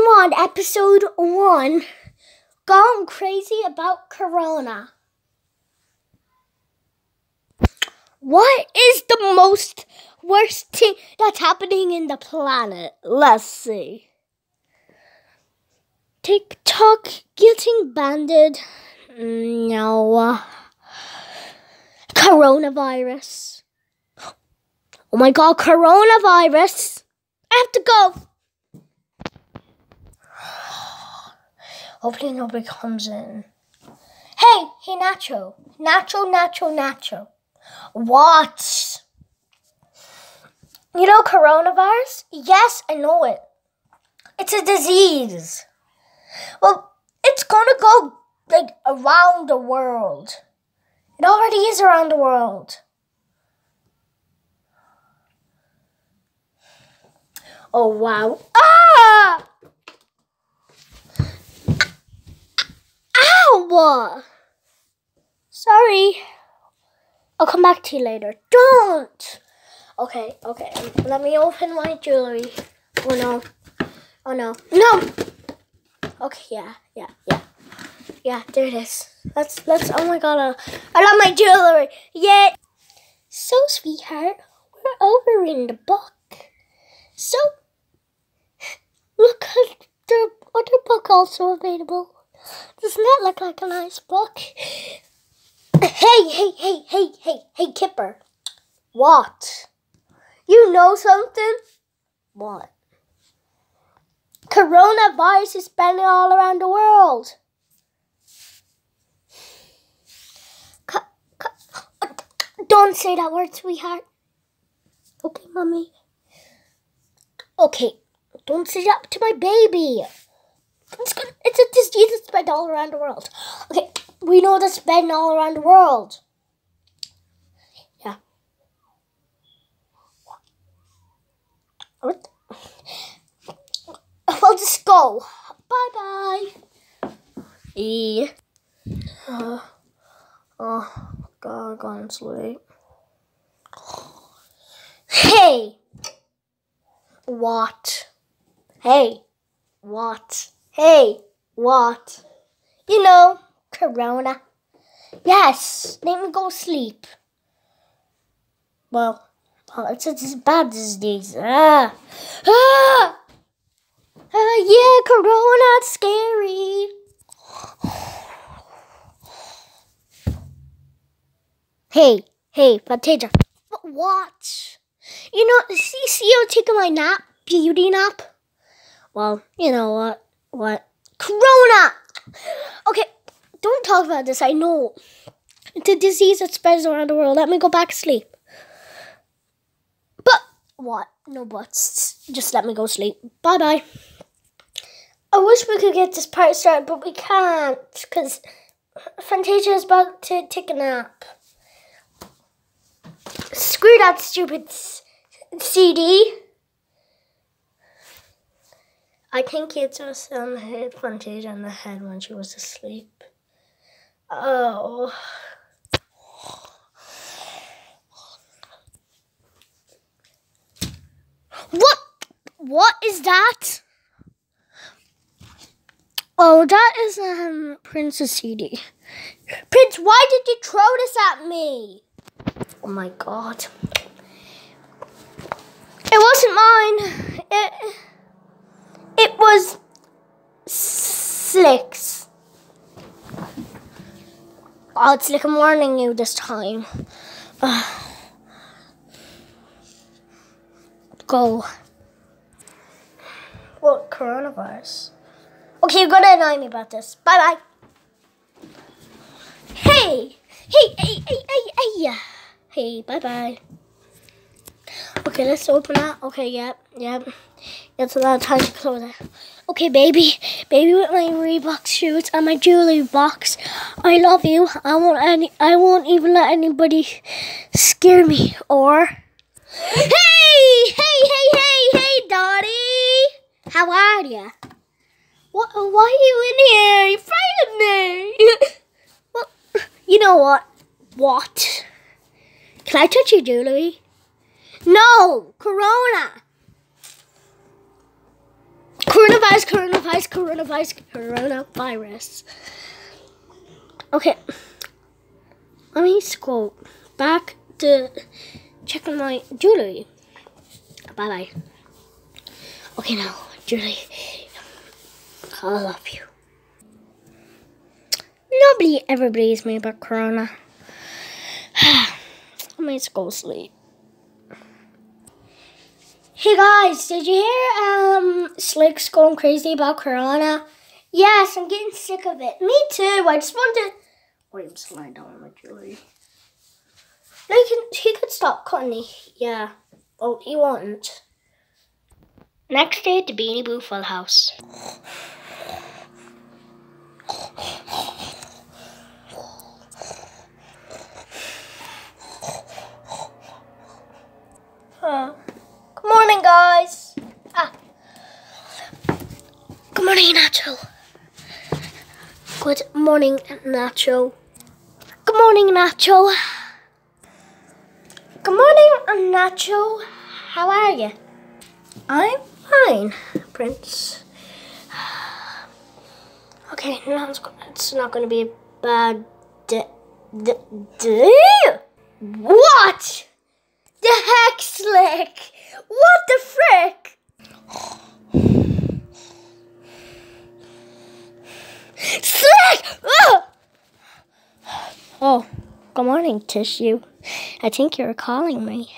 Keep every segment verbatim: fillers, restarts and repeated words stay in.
one, episode one, Gone Crazy About Corona. What is the most worst thing that's happening in the planet? Let's see. TikTok getting banned. No. Coronavirus. Oh my god, coronavirus. I have to go. Hopefully nobody comes in. Hey, hey Nacho. Nacho, Nacho, Nacho. What? You know coronavirus? Yes, I know it. It's a disease. Well, it's gonna go like around the world. It already is around the world. Oh wow. Ah! Ow! Sorry. I'll come back to you later. Don't! Okay, okay. Let me open my jewelry. Oh no. Oh no. No! Okay, yeah, yeah, yeah. Yeah, there it is. Let's, let's, oh my god. Uh, I love my jewelry. Yeah. So, sweetheart, we're over in the book. So, look at the other book also available. Doesn't that look like a nice book? Hey, hey, hey, hey, hey, hey, Kipper. What? You know something? What? Coronavirus is spreading all around the world. C- c- Don't say that word, sweetheart. Okay, mommy. Okay, don't say that to my baby. It's, gonna, it's a disease that's spread all around the world. Okay, we know that's spreading all around the world. Yeah. What? I'll just go. Bye-bye. E. Uh, oh, God, God, I'm sleep. Hey. What? Hey. What? Hey. What? You know, Corona. Yes. Let me go sleep. Well, well it's a bad disease. Ah. Ah. Uh, yeah, Corona, it's scary. Hey, hey, Fantasia. What? You know, see, see you taking my nap, beauty nap? Well, you know what? What? Corona! Okay, don't talk about this, I know. It's a disease that spreads around the world. Let me go back to sleep. But, what? No buts. Just let me go sleep. Bye-bye. I wish we could get this part started, but we can't, because Fantasia is about to take a nap. Screw that stupid C D. I think it just um, hit Fantasia in the head when she was asleep. Oh. What? What is that? Oh, that is um Prince's C D. Prince, why did you throw this at me? Oh my god. It wasn't mine. It it was Slick's. Oh, it's like I'm warning you this time. Uh, go. What, coronavirus? Okay, you're gonna annoy me about this. Bye-bye. Hey! Hey, hey, hey, hey, hey! Hey, bye-bye. Okay, let's open that. Okay, yep, yep. It's a lot of time to close it. Okay, baby. Baby with my Reebok shoes and my jewelry box. I love you. I won't any I won't even let anybody scare me or Hey! Hey, hey, hey, hey, Dottie! How are ya? What, why are you in here? You frightened me. Well, you know what? What? Can I touch your jewelry? No! Corona! Coronavirus, coronavirus, coronavirus, coronavirus. Okay. Let me scroll back to checking my jewelry. Bye bye. Okay, now, Julie, I love you. Nobody ever believes me about Corona. Let me just go sleep. Hey guys, did you hear um Slick's going crazy about Corona? Yes, I'm getting sick of it. Me too. I just want to. Wait, I'm sliding down on my jewelry. No, he can. He could stop, couldn't he? Yeah. Oh, he won't. Next day at the Beanie Boo Full House. Huh. Good morning, guys. Ah. Good morning, Nacho. Good morning, Nacho. Good morning, Nacho. Good morning, Nacho. How are you? I'm fine, Prince. Okay, now it's, it's not going to be a bad day. What? The heck, Slick? What the frick? Slick! Oh! Oh, good morning, Tissue. I think you're calling me.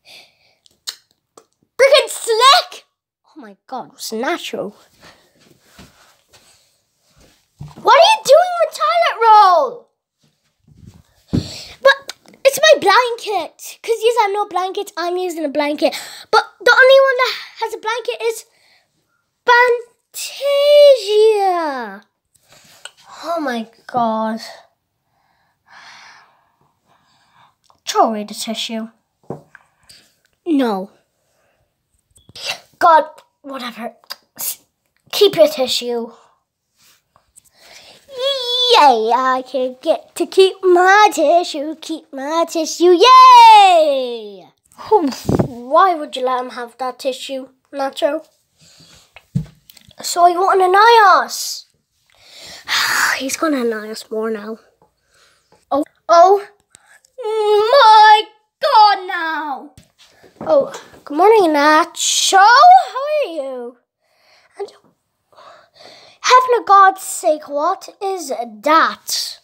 Freaking Slick! Oh my God, it's natural. What are you doing with toilet roll? But it's my blanket. Because you have no blanket, I'm using a blanket. But the only one that has a blanket is Fantasia. Oh my God. Throw away the tissue. No. God, whatever. Keep your tissue. Yay, I can get to keep my tissue, keep my tissue, yay! Why would you let him have that tissue, Nacho? So he won't annoy us. He's gonna annoy us more now. Oh, oh my God now! Oh, good morning, Nacho. How are you? And heaven of God's sake, what is that?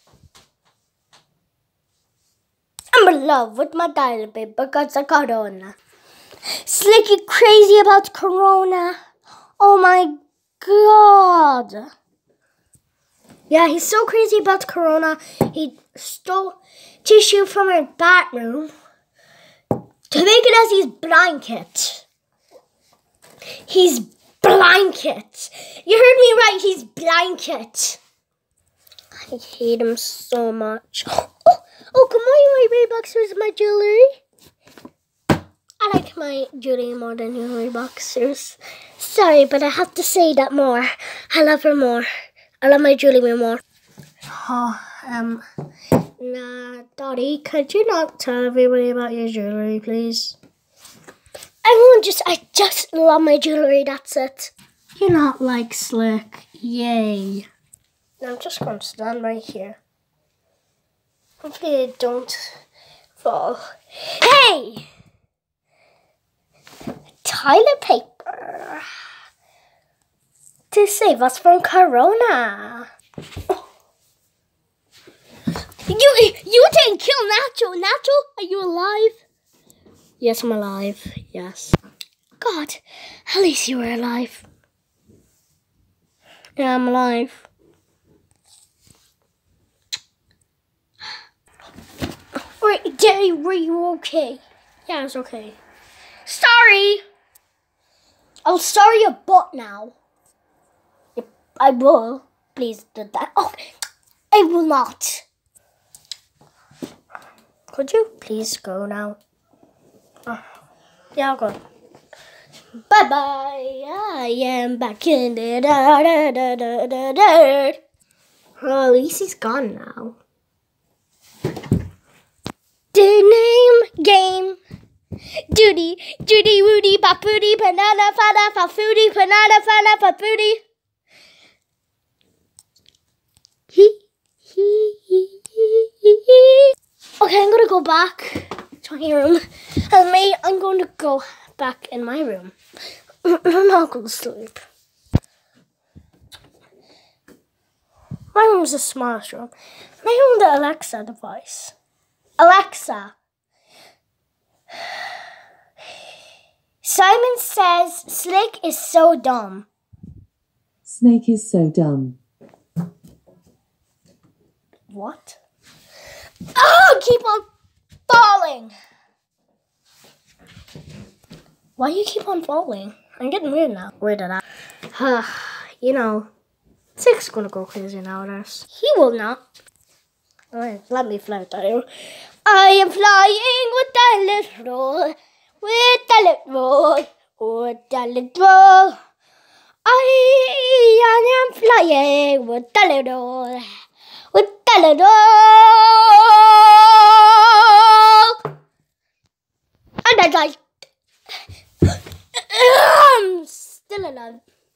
I'm in love with my dial babe because of Corona. Slicky crazy about Corona. Oh my God. Yeah, he's so crazy about Corona. He stole tissue from our bathroom to make it as his blanket. He's blanket. You heard me right, he's blanket. I hate him so much. Oh, oh come on, my Ray-Boxers, my jewelry. I like my jewelry more than your Ray-Boxers. Sorry, but I have to say that more. I love her more. I love my jewelry more. Oh, um, nah, Daddy, could you not tell everybody about your jewelry, please? I won't just, I just love my jewelry, that's it. You're not like Slick. Yay. I'm just going to stand right here. Hopefully I don't fall. Hey! Toilet paper. To save us from Corona. Oh. You, you didn't kill Nacho. Nacho, are you alive? Yes, I'm alive. Yes. God, at least you were alive. Yeah, I'm alive. Wait, Daddy, were you okay? Yeah, I was okay. Sorry. I'll sorry your butt now. I will. Please do that. Oh, I will not. Could you please go now? Oh, yeah, I'll go. Bye bye. I am back in the da da da da da da. Well, at least he's gone now. The name game Judy, Judy, Woody, Bapooty, banana, fana, fa foodie, banana, fana, fa foodie. Okay, I'm gonna go back to my room. And me, I'm going to go back in my room. I'm not going to sleep. My room's the smallest room. My room, the Alexa device. Alexa. Simon says Slick is so dumb. Snake is so dumb. What? Oh, keep on falling. Why do you keep on falling? I'm getting weird now. Weird at that. You know, Slick's gonna go crazy nowadays. He will not. Alright, let me fly down. I am flying with that little, with that little, with that little. I am flying with that little, with that little. And I died. I'm still alive.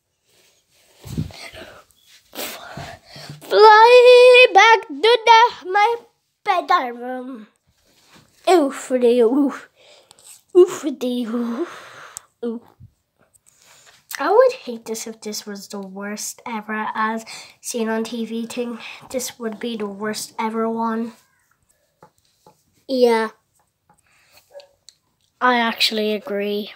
Fly back to the, my bedroom. Oof, oof, oof, oof, oof. I would hate this if this was the worst ever as seen on T V thing. This would be the worst ever one. Yeah. I actually agree.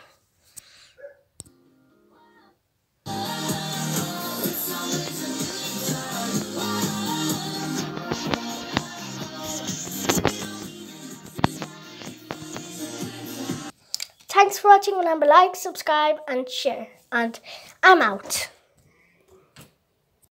Thanks for watching. Remember, like, subscribe, and share. And I'm out.